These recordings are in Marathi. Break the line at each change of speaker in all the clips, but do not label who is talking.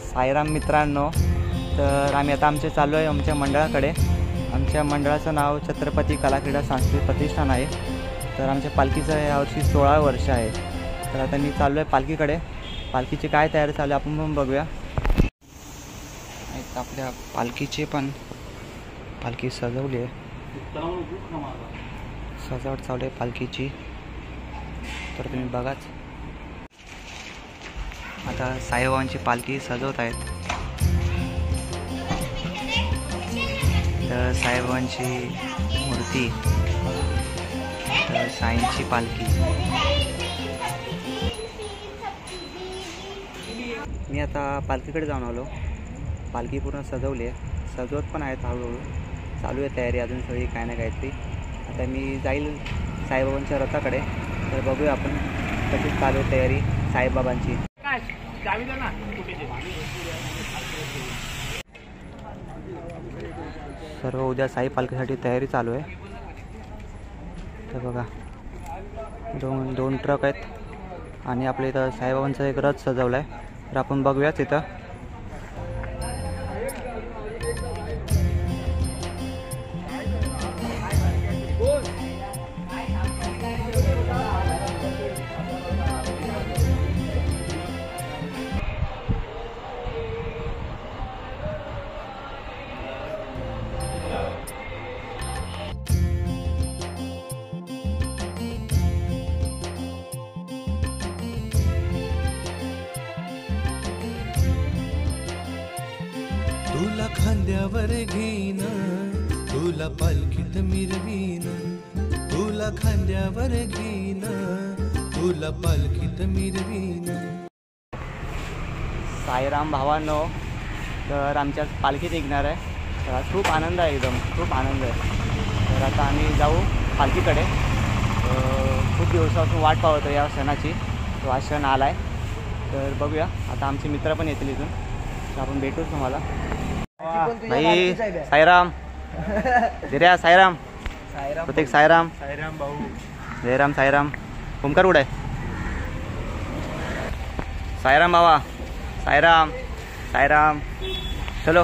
साईराम मित्रांनो, तर आम्ही आता चाललो आहे आमच्या मंडळाकडे। आमच्या मंडळाचं नाव छत्रपती कला क्रीडा सांस्कृतिक प्रतिष्ठान आहे। तर आमच्या पालखीचं यावर्षी 16 वर्ष आहे। तर आता मी चाललो आहे पालखीकडे। पालखीची काय तयारी चालू आहे आपण पण बघूया। आपल्या पालखीची पण पालखी सजवली आहे, सजावट चालू आहे पालखीची। तर तुम्ही बघाच, आता साईबाबांची पालखी सजवत आहेत। तर साईबाबांची मूर्ती, तर साईंची पालखी। मी आता पालखीकडे जाऊन आलो। पालखी पूर्ण सजवली आहे, सजवत पण आहेत, हळूहळू चालू आहे तयारी अजून सगळी काय ना काहीतरी। आता मी जाईल साईबाबांच्या रथाकडे, तर बघूया आपण कशी चालू आहे तयारी साईबाबांची। सर्व उद्या साई पालखीसाठी तयारी चालू आहे। तर बघा दोन ट्रक आहेत आणि आपल्या इथं साईबाबांचा एक रथ सजवला आहे। तर आपण बघूयाच इथं।
तुला खांद्यावर घेईन, तुला पालखीत मिरवीन, तुला खांद्यावर घेईन, तुला पालखीत मिरवीन।
साईराम भावांनो, तर आमच्या पालखीत निघणार आहे। तर आज खूप आनंद आहे, एकदम खूप आनंद आहे। तर आता आम्ही जाऊ पालखीकडे। खूप दिवसापासून वाट पाहत होतो या सणाची, तो आज सण आला आहे। तर बघूया, आता आमचे मित्र पण येतील इथून, तर आपण भेटूच तुम्हाला। भाई साईराम, धीर्या साईराम, प्रत्येक साईराम,
साईराम भाऊ,
जयराम साईराम। ओमकार कुठे आहे? साईराम बाबा, साईराम साईराम, चलो।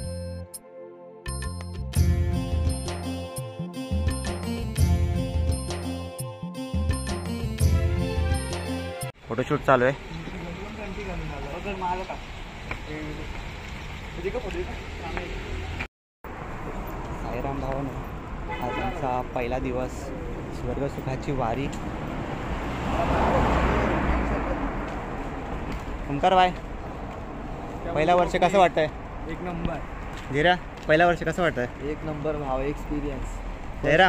फोटोशूट चालू आहे। साईराम भावानो, आज आमचा पहिला दिवस, स्वर्गसुखाची वारी। ओंकार भाई, पहिला वर्ष कसं वाटतंय?
एक नंबर।
धीरा, पहिला वर्ष कसं वाटतंय?
एक नंबर भाव, एक्सपिरियन्स।
जयराम,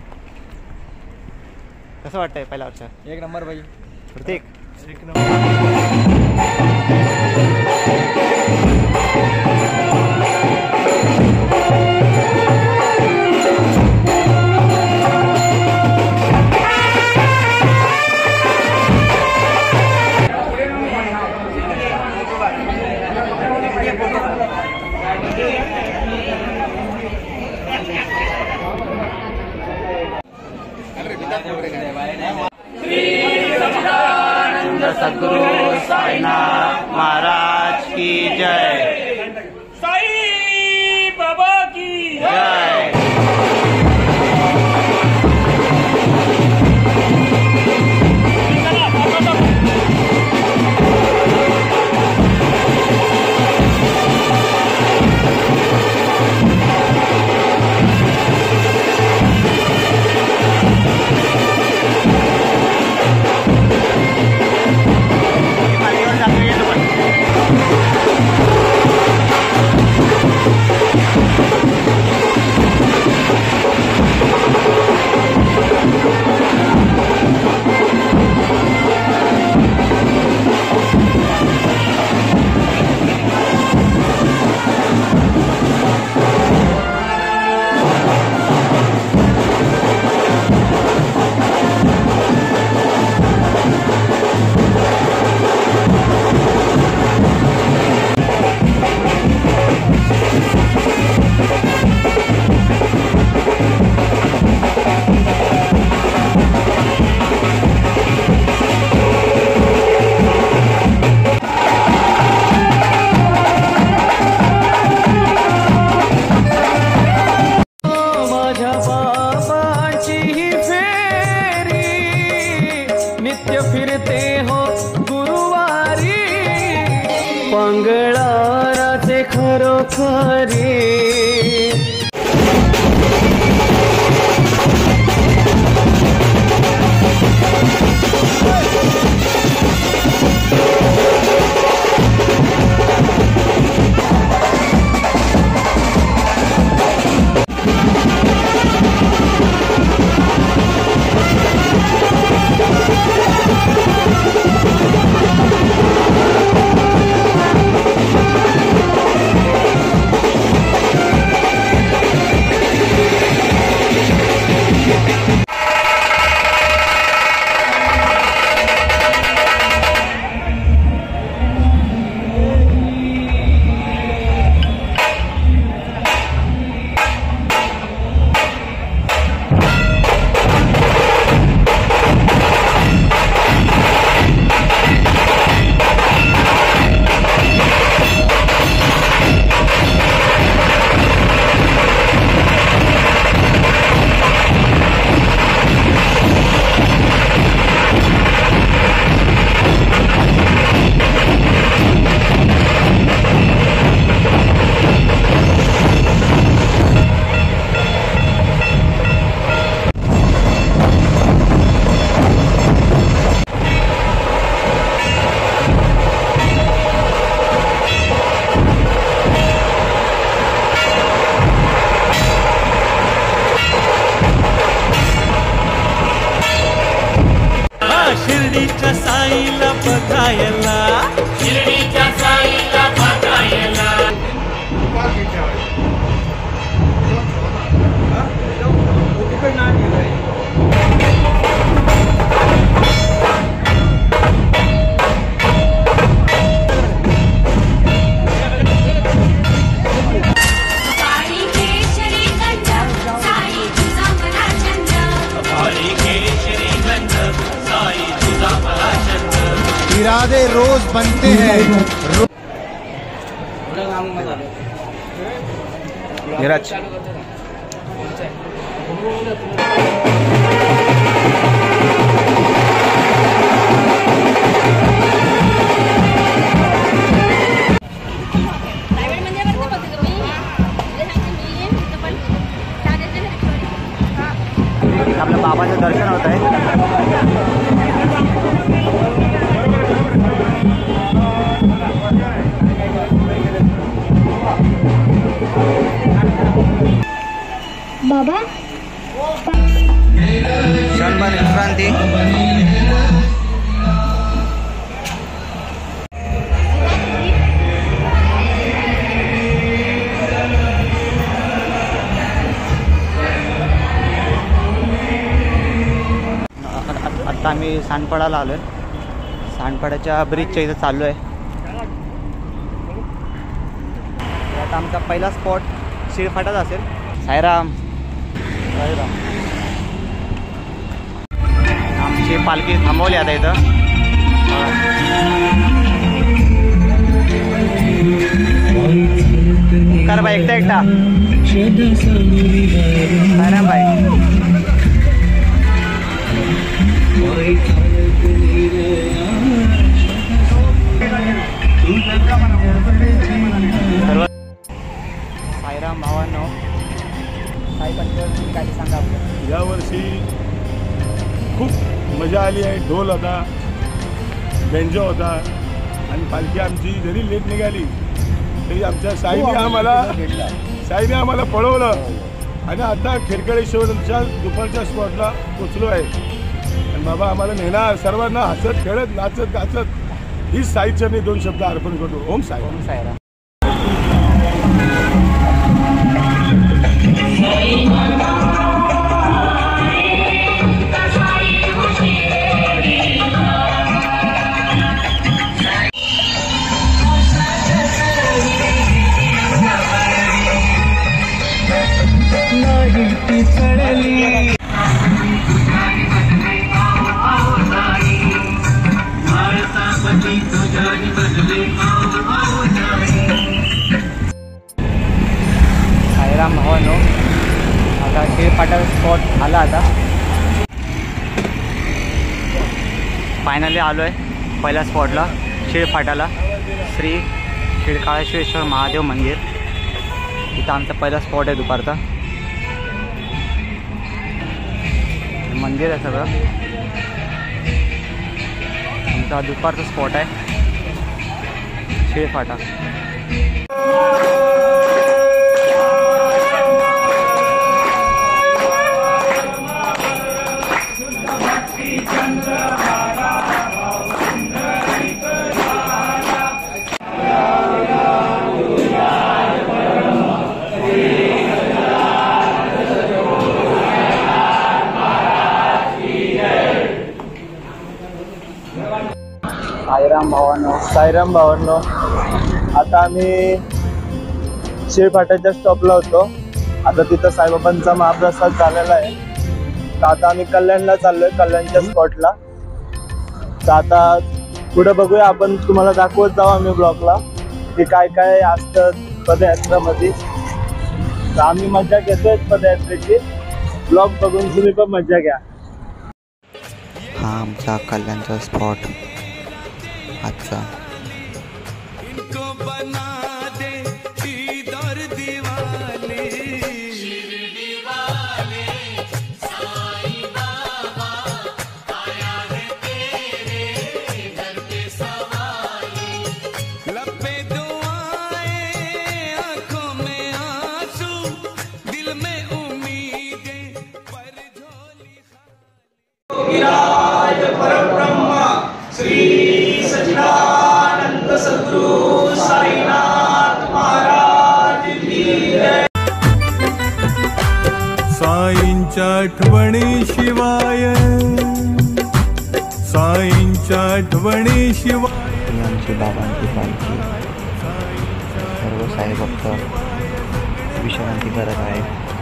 कसं वाटतंय पहिला वर्ष?
एक नंबर भाई।
प्रत्येक
एक नंबर।
सद्गुरु साई
पांगळाराचे खरोखरी
शिर्डीच्या साईला बघायला शिर्डीच्या साईला बघायला
इरादे रोज बनते हैं
नीरज आपल्या बाबाचं दर्शन होत आहे.
बाबा
क्षणभर विश्रांती. आत्ता आम्ही सांडपाड्याला आलो आहे. सांडपाड्याच्या ब्रिजच्या इथं चाललो आहे. आता आमचा पहिला स्पॉट शिळफाटाच असेल. साईराम साईराम. आमची पालखी थांबवली आता इथं. कर बाई एकटा एकटा साईराम बाई. साईराम भावांनो, साई पंचवटी काय सांगा आपलं.
यावर्षी खूप मजा आली आहे. ढोल होता, बेंजो होता आणि पालखी आमची जरी लेट निघाली तरी आमच्या साईने आम्हाला पळवलं आणि आता खिरकळेश्वरच्या दुपारच्या स्पॉटला पोचलो आहे. आणि बाबा आम्हाला नेणार. सर्वांना हसत खेळत नाचत गाचत ही साईचरणी 2 शब्द अर्पण करतो. ओम साई.
ओम साईराम. साईराम भावांनो, आता शिळफाटा स्पॉट आला. आता फायनली आलो आहे पहिल्या स्पॉटला, शिळफाटाला. श्री खिडकाळेश्वर महादेव मंदिर, इथं आमचा पहिला स्पॉट आहे दुपारचा. मंदिर आहे सगळं, आमचा दुपारचा स्पॉट आहे शिळफाटा.
साईराम भावांनो, आता आम्ही शिळफाट्याच्या स्टॉपला होतो. आता तिथं साईबाबांचा महाप्रसाद झालेला आहे. तर आता आम्ही कल्याणला चाललोय, कल्याणच्या स्पॉटला. तर आता पुढे बघूया, आपण तुम्हाला दाखवत जाऊ आम्ही ब्लॉगला की काय काय असतं पदयात्रामध्ये. तर आम्ही मजा घेतोय पदयात्रेची. ब्लॉग बघून तुम्ही पण मजा घ्या.
हा आमचा कल्याणचा स्पॉट आजचा.
साईंच्या आठवणी शिवाय, साईंच्या आठवणी शिवाय.
आमची बाबांची पालखी, सर्व साई भक्त विश्रांती करत आहे.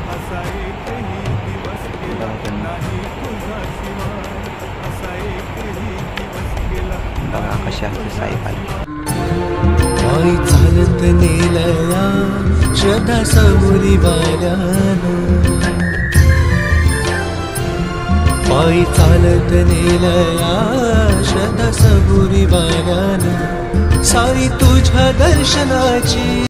बघा कशी असते साई पालखी.
पायी चालत नेलया श्रद्धा सबुरी वाल्यानं, पायी चालत नेलया श्रद्धा सबुरी वाल्यानं. साई तुझ्या दर्शनाची